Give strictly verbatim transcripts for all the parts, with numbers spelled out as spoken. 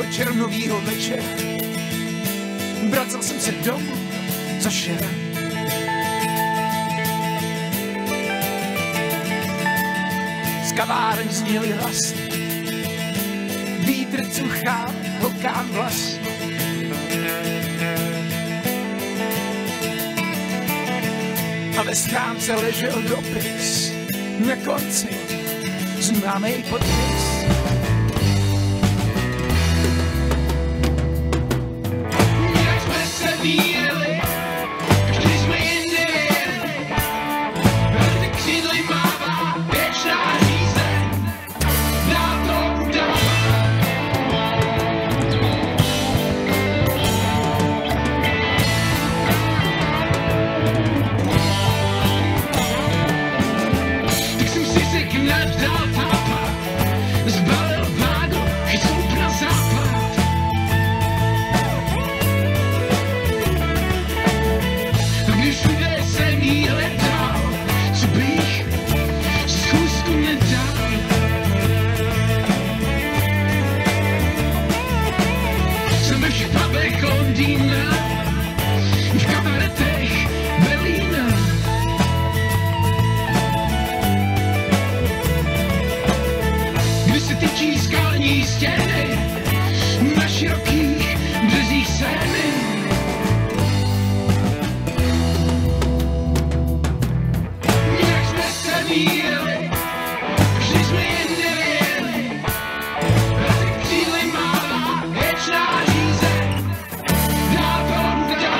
červnovýho večera vracel jsem se domů za šera. Z kaváren zněly hlasy, vítr cuchá holkám vlasy. A ve schránce ležel dopis, na konci známej podpis. Jak jsme se míjeli, vždy jsme jindy věli, vrty křídly mává věčná žízeň, dál to udává. Tak jsem si řekl nadal tápat, zbalil vágu, chytloup na západ. A když všude jsem jí hledal, co bych zkusku nedal. Jsem ve všech pubech Londýna, v kabaretech Berlína. Kdy se tyčí skalní stěny na širokých březích Seiny. Jak jsme se míjeli, vždy jsme jindy věli, vrty křídly mává věčná žízeň, dál to udává.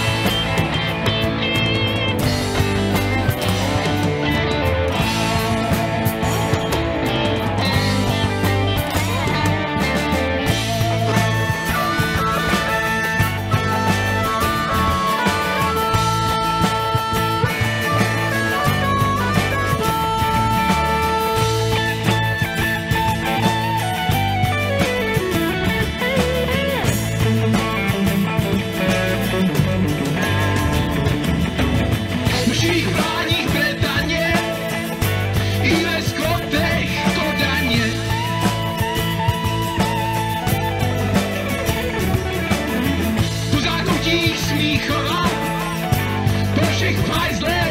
V našich vládních Bretaně i ve skotech Kodaně. Po zákoutích Smíchova, po všech fajzlech